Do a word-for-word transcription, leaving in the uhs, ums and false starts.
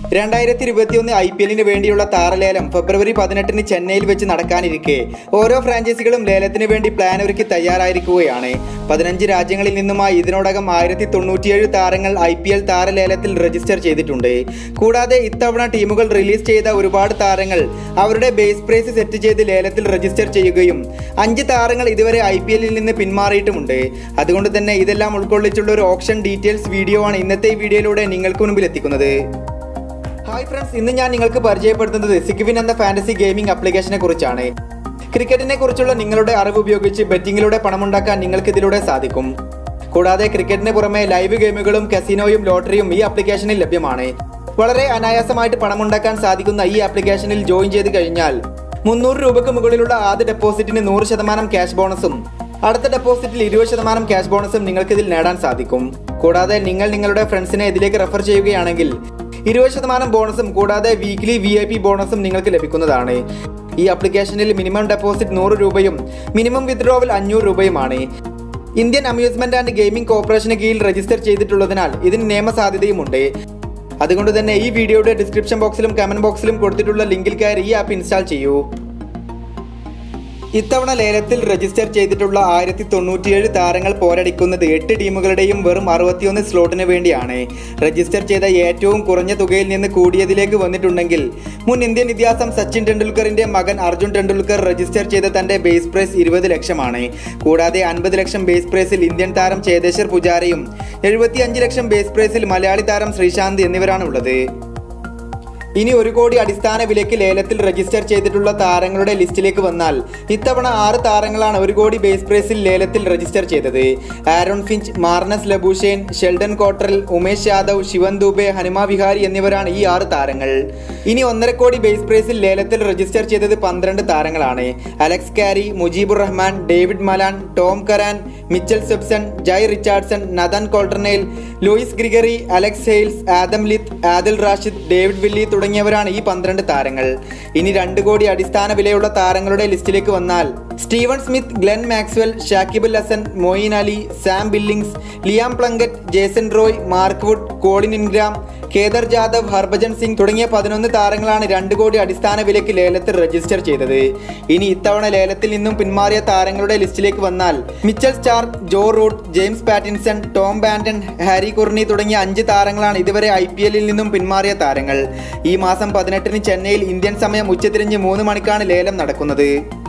രണ്ടായിരത്തി ഇരുപത്തിയൊന്ന് I P എല്ലിന് വേണ്ടിയുള്ള താരലേലം ഫെബ്രുവരി പതിനെട്ടിന് ചെന്നൈയിൽ വെച്ച് നടക്കാനിരിക്കെ ഓരോ ഫ്രാഞ്ചൈസികളും ലേലത്തിന് വേണ്ടി പ്ലാൻ ഒരുക്കി തയ്യാറായിരിക്കുകയാണ്. പതിനഞ്ച് രാജ്യങ്ങളിൽ നിന്നുമായി ഇതിനോടകം ആയിരത്തി തൊണ്ണൂറ്റിയേഴ് താരങ്ങൾ ഐ പി എൽ താരലേലത്തിൽ രജിസ്റ്റർ ചെയ്തിട്ടുണ്ട്. കൂടാതെ ഇത്തവണ ടീമുകൾ റിലീസ് ചെയ്ത ഒരുപാട് താരങ്ങൾ അവരുടെ ബേസ് പ്രൈസ് സെറ്റ് ചെയ്ത് ലേലത്തിൽ രജിസ്റ്റർ ചെയ്യുകയും അഞ്ച് താരങ്ങൾ ഇതുവരെ ഐ പി എല്ലിൽ നിന്ന് പിന്മാറിയിട്ടുമുണ്ട്. അതുകൊണ്ട് തന്നെ ഇതെല്ലാം ഉൾക്കൊള്ളിച്ചുള്ള ഒരു ഓപ്ഷൻ ഡീറ്റെയിൽസ് വീഡിയോ ആണ് ഇന്നത്തെ ഈ വീഡിയോയിലൂടെ നിങ്ങൾക്ക് മുൻപിൽ എത്തിക്കുന്നത്. ഹായ് ഫ്രണ്ട്സ്, ഇന്ന് ഞാൻ നിങ്ങൾക്ക് പരിചയപ്പെടുത്തുന്നത് സിഗ്വിൻ എന്ന ഫാന്റസി ഗെയിമിംഗ് ആപ്ലിക്കേഷനെ കുറിച്ചാണ്. ക്രിക്കറ്റിനെ കുറിച്ചുള്ള നിങ്ങളുടെ അറിവ് ഉപയോഗിച്ച് ബെറ്റിങ്ങിലൂടെ പണമുണ്ടാക്കാൻ നിങ്ങൾക്ക് ഇതിലൂടെ സാധിക്കും. കൂടാതെ ക്രിക്കറ്റിന് പുറമെ ലൈവ് ഗെയിമുകളും കസിനോയും ലോട്ടറിയും ഈ ആപ്ലിക്കേഷനിൽ ലഭ്യമാണ്. വളരെ അനായാസമായിട്ട് പണമുണ്ടാക്കാൻ സാധിക്കുന്ന ഈ ആപ്ലിക്കേഷനിൽ ജോയിൻ ചെയ്ത് കഴിഞ്ഞാൽ മുന്നൂറ് രൂപയ്ക്ക് മുകളിലുള്ള ആദ്യ ഡെപ്പോസിറ്റിന് നൂറ് ശതമാനം ക്യാഷ് ബോണസും അടുത്ത ഡെപ്പോസിറ്റിൽ ഇരുപത് ശതമാനം ക്യാഷ് ബോണസും നിങ്ങൾക്ക് ഇതിൽ നേടാൻ സാധിക്കും. കൂടാതെ നിങ്ങൾ നിങ്ങളുടെ ഫ്രണ്ട്സിനെ ഇതിലേക്ക് റെഫർ ചെയ്യുകയാണെങ്കിൽ ഇരുപത് ശതമാനം ബോണസും കൂടാതെ വീക്ക്ലി വി ഐ പി ബോണസും നിങ്ങൾക്ക് ലഭിക്കുന്നതാണ്. ഈ ആപ്ലിക്കേഷനിൽ മിനിമം ഡെപ്പോസിറ്റ് നൂറ് രൂപയും മിനിമം വിത്ഡ്രോവൽ അഞ്ഞൂറ് രൂപയുമാണ്. ഇന്ത്യൻ അമ്യൂസ്മെന്റ് ആൻഡ് ഗെയിമിംഗ് കോർപ്പറേഷന് കീഴിൽ രജിസ്റ്റർ ചെയ്തിട്ടുള്ളതിനാൽ ഇതിന് നിയമസാധ്യതയുമുണ്ട്. അതുകൊണ്ട് തന്നെ ഈ വീഡിയോയുടെ ഡിസ്ക്രിപ്ഷൻ ബോക്സിലും കമന്റ് ബോക്സിലും കൊടുത്തിട്ടുള്ള ലിങ്കിൽ കയറി ഈ ആപ്പ് ഇൻസ്റ്റാൾ ചെയ്യൂ. ഇത്തവണ ലേലത്തിൽ രജിസ്റ്റർ ചെയ്തിട്ടുള്ള ആയിരത്തി തൊണ്ണൂറ്റിയേഴ് താരങ്ങൾ പോരടിക്കുന്നത് എട്ട് ടീമുകളുടെയും വെറും അറുപത്തിയൊന്ന് സ്ലോട്ടിന് വേണ്ടിയാണ്. രജിസ്റ്റർ ചെയ്ത ഏറ്റവും കുറഞ്ഞ തുകയിൽ നിന്ന് കൂടിയതിലേക്ക് വന്നിട്ടുണ്ടെങ്കിൽ മുൻ ഇന്ത്യൻ ഇതിഹാസം സച്ചിൻ ടെണ്ടുൽക്കറിന്റെ മകൻ അർജുൻ ടെണ്ടുൽക്കർ രജിസ്റ്റർ ചെയ്ത തന്റെ ബേസ് പ്രൈസ് ഇരുപത് ലക്ഷമാണ്. കൂടാതെ അൻപത് ലക്ഷം ബേസ് പ്രൈസിൽ ഇന്ത്യൻ താരം ചേതേശ്വർ പുജാരയും എഴുപത്തി അഞ്ച് ലക്ഷം ബേസ് പ്രൈസിൽ മലയാളി താരം ശ്രീശാന്ത് എന്നിവരാണുള്ളത്. ഇനി ഒരു കോടി അടിസ്ഥാന വിലയ്ക്ക് ലേലത്തിൽ രജിസ്റ്റർ ചെയ്തിട്ടുള്ള താരങ്ങളുടെ ലിസ്റ്റിലേക്ക് വന്നാൽ ഇത്തവണ ആറ് താരങ്ങളാണ് ഒരു കോടി ബേസ് പ്രൈസിൽ ലേലത്തിൽ രജിസ്റ്റർ ചെയ്തത്. Aaron Finch, Marnus Labuschagne, Sheldon Cottrell, Umesh Yadav, Shivam Dube, Hanuma Vihari എന്നിവരാണ് ഈ ആറ് താരങ്ങൾ. ഇനി ഒന്നര കോടി ബേസ് പ്രൈസിൽ ലേലത്തിൽ രജിസ്റ്റർ ചെയ്തത് പന്ത്രണ്ട് താരങ്ങളാണ്. Alex Carey, Mujeebur Rahman, David Malan, Tom Curran, Mitchell Swepson, Jhye Richardson, Nathan Coulter Nile, Lewis Gregory, Alex Hales, Adam Lyth, Adil Rashid, David Willey തുടങ്ങിയവരാണ് ഈ പന്ത്രണ്ട് താരങ്ങൾ. ഇനി രണ്ട് കോടി അടിസ്ഥാന വിലയുള്ള താരങ്ങളുടെ ലിസ്റ്റിലേക്ക് വന്നാൽ Steven Smith, Glenn Maxwell, Shakib Al Hasan, Moeen Ali, Sam Billings, Liam Plunkett, Jason Roy, Mark Wood, Colin Ingram, Kedar Jadhav, Harbhajan Singh തുടങ്ങിയ പതിനൊന്ന് താരങ്ങളാണ് രണ്ട് കോടി അടിസ്ഥാന വിലയ്ക്ക് ലേലത്തിൽ രജിസ്റ്റർ ചെയ്തത്. ഇനി ഇത്തവണ ലേലത്തിൽ നിന്നും പിന്മാറിയ താരങ്ങളുടെ ലിസ്റ്റിലേക്ക് വന്നാൽ Mitchell Starc, Joe Root, James Pattinson, Tom Banton, Harry Gurney തുടങ്ങിയ അഞ്ച് താരങ്ങളാണ് ഇതുവരെ ഐ പി എല്ലിൽ നിന്നും പിന്മാറിയ താരങ്ങൾ. ഈ മാസം പതിനെട്ടിന് ചെന്നൈയിൽ ഇന്ത്യൻ സമയം ഉച്ചതിരിഞ്ഞ് മൂന്ന് മണിക്കാണ് ലേലം നടക്കുന്നത്.